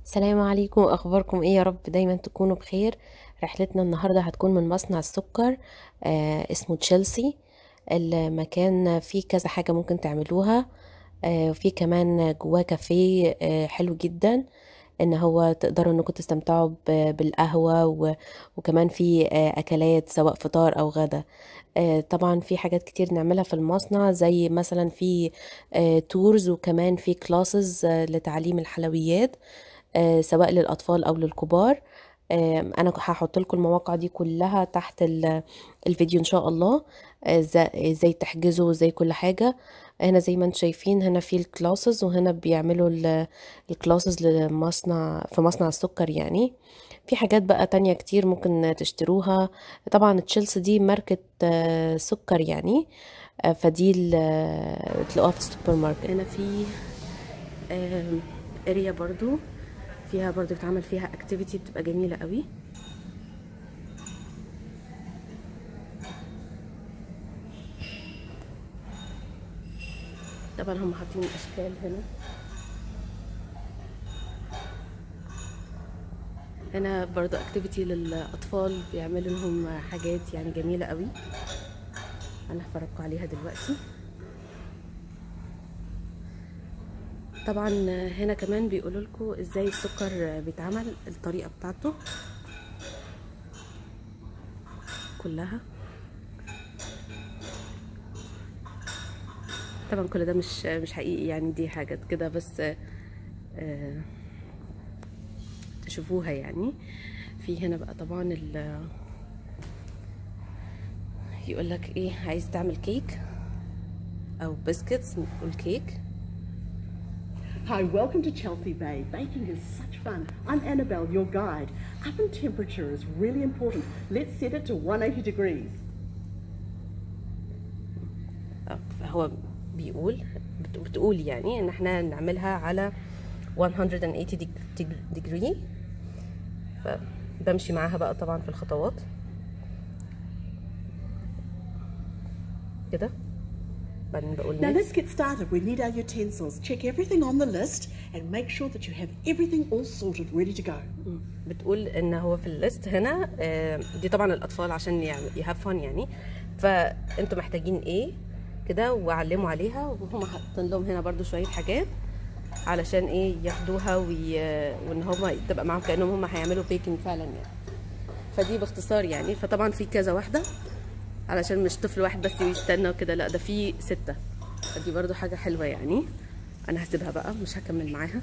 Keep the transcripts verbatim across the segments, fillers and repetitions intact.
السلام عليكم، اخباركم ايه؟ يا رب دايما تكونوا بخير. رحلتنا النهارده هتكون من مصنع السكر آه اسمه تشيلسي. المكان فيه كذا حاجه ممكن تعملوها. آه وفي كمان جواه كافيه آه حلو جدا، ان هو تقدروا انكم تستمتعوا ب- بالقهوه و- وكمان في آه اكلات سواء فطار او غدا. آه طبعا في حاجات كتير نعملها في المصنع، زي مثلا في آه تورز، وكمان في كلاسز آه لتعليم الحلويات آه، سواء للأطفال أو للكبار. آم، أنا هحط لكم المواقع دي كلها تحت ال- الفيديو إن شاء الله. آه، إزا- ازاي تحجزوا وازاي كل حاجة. هنا زي ما انتم شايفين، هنا في الكلاسز، وهنا بيعملوا الكلاسز لمصنع في مصنع السكر يعني. في حاجات بقى تانية كتير ممكن تشتروها. طبعا تشيلسي دي ماركة آه، سكر يعني. آه، فدي ال- تلاقوها في السوبر ماركت. هنا في اريا برضو فيها برضو بتعمل فيها اكتيفيتي، بتبقى جميلة قوي. طبعا هم حاطين اشكال هنا. هنا برضو اكتيفيتي للاطفال، بيعملوا لهم حاجات يعني جميلة قوي. انا هفرجكم عليها دلوقتي. طبعا هنا كمان بيقولوا لكم ازاي السكر بيتعمل، الطريقة بتاعته كلها. طبعا كل ده مش مش حقيقي يعني، دي حاجات كده بس آه، تشوفوها يعني. في هنا بقى طبعا ال يقول لك ايه، عايز تعمل كيك او بسكتس، نقول كيك. Hi, welcome to Chelsea Bay. Baking is such fun. I'm Annabelle, your guide. Oven temperature is really important. Let's set it to one hundred eighty degrees. اه فهو بيقول بت- بتقول يعني ان احنا نعملها على مية وتمانين degree. فبمشي معاها بقى طبعا في الخطوات كده. بعدين بقول Now let's next. get started. We need our utensils. Check everything on the list and make sure that you have everything all sorted, ready to go. مم. بتقول ان هو في الليست هنا آه، دي طبعا الاطفال عشان يعني يهفن يعني. فانتوا محتاجين ايه كده، وعلموا عليها، وهم حاطين لهم هنا برضو شويه حاجات علشان ايه ياخدوها وي... وان هم تبقى معاهم كانهم هم هيعملوا بيكنج فعلا يعني. فدي باختصار يعني. فطبعا في كذا واحده، علشان مش طفل واحد بس ويستنى وكده، لا ده في ستة. دي برضو حاجه حلوه يعني. انا هسيبها بقى، مش هكمل معاها.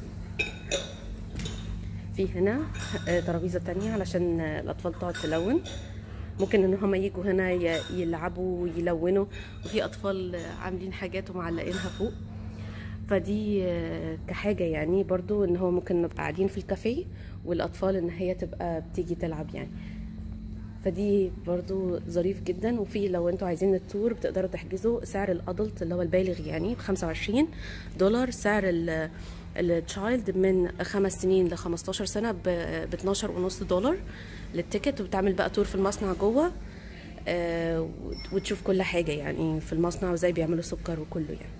في هنا آه، ترابيزه تانية علشان آه، الاطفال تقعد تلون. ممكن ان هم يجوا هنا ي- يلعبوا ويلونوا، وفي اطفال آه، عاملين حاجات ومعلقينها فوق. فدي آه، كحاجه يعني برضو، ان هو ممكن نبقى قاعدين في الكافيه والاطفال ان هي تبقى بتيجي تلعب يعني. فدي برضو ظريف جدا. وفي لو انتوا عايزين التور بتقدروا تحجزوا. سعر الادلت اللي هو البالغ يعني ب خمسة وعشرين دولار. سعر التشايلد من خمس سنين ل خمستاشر سنه ب اتناشر ونص دولار للتيكت. وبتعمل بقى تور في المصنع جوه آه، وتشوف كل حاجه يعني في المصنع، وازاي بيعملوا سكر وكله يعني.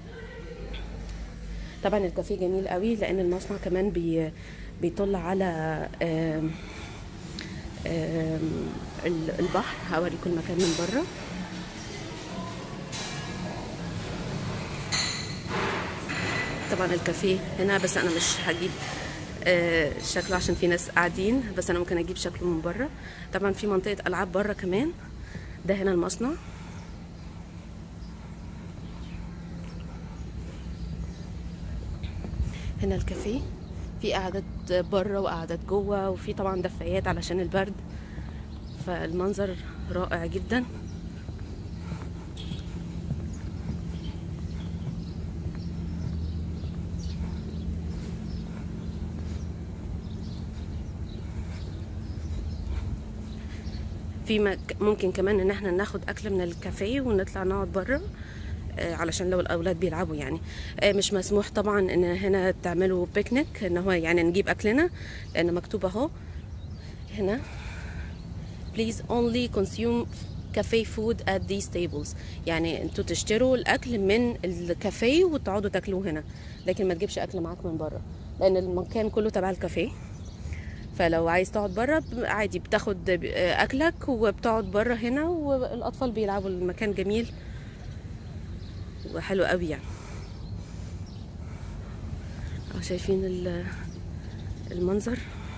طبعا الكافيه جميل قوي، لان المصنع كمان بي بيطل على آم، آم، ال- البحر. هوريكم المكان من بره. طبعا الكافيه هنا، بس انا مش هجيب آه، شكله عشان في ناس قاعدين، بس انا ممكن اجيب شكله من بره. طبعا في منطقة العاب بره كمان. ده هنا المصنع. هنا الكافيه، في قعدات بره وقعدات جوه، وفي طبعا دفايات علشان البرد. فالمنظر رائع جدا. في مك... ممكن كمان ان احنا ناخد اكل من الكافيه ونطلع نقعد بره آه، علشان لو الاولاد بيلعبوا يعني. آه، مش مسموح طبعا ان هنا تعملوا بيكنيك، ان هو يعني نجيب اكلنا، لان مكتوب اهو هنا please only consume cafe food at these tables. يعني انتوا تشتروا الاكل من الكافيه وتقعدوا تاكلوه هنا، لكن ما تجيبش اكل معاك من بره. لان المكان كله تبع الكافيه. فلو عايز تقعد بره عادي بتاخد اكلك وبتقعد بره هنا، والاطفال بيلعبوا. المكان جميل وحلو قوي يعني. اهو شايفين المنظر.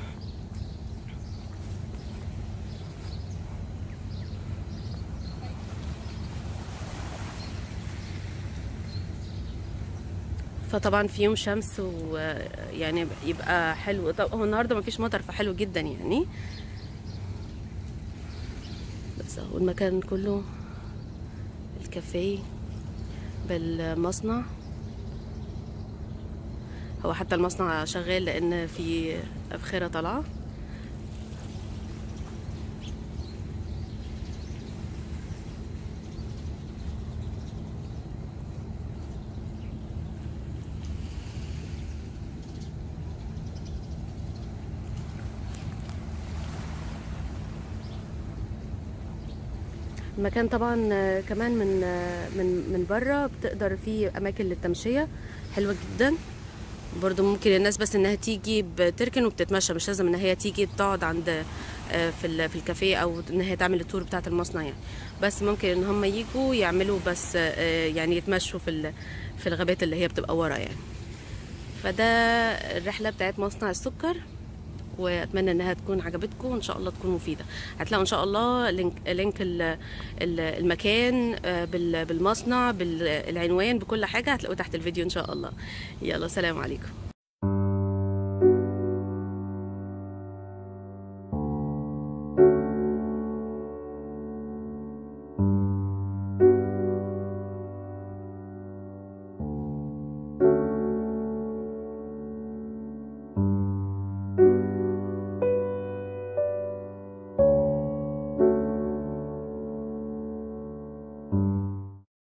فطبعا في يوم شمس ويعني يبقى حلو. طب هو النهارده مفيش مطر فحلو جدا يعني. بس اهو المكان كله الكافيه بالمصنع. هو حتى المصنع شغال لان في ابخره طالعه. المكان طبعا كمان من من من بره بتقدر في اماكن للتمشيه حلوه جدا برضو. ممكن الناس بس انها تيجي بتركن وبتتمشى، مش لازم ان هي تيجي تقعد عند في في الكافيه او ان هي تعمل التور بتاعه المصنع يعني. بس ممكن ان هم يجوا يعملوا بس يعني يتمشوا في في الغابات اللي هي بتبقى ورا يعني. فده الرحله بتاعت مصنع السكر، واتمنى انها تكون عجبتكم وان شاء الله تكون مفيده. هتلاقوا ان شاء الله لينك لينك المكان بالمصنع بالعنوان بكل حاجه هتلاقوه تحت الفيديو ان شاء الله. يلا سلام عليكم.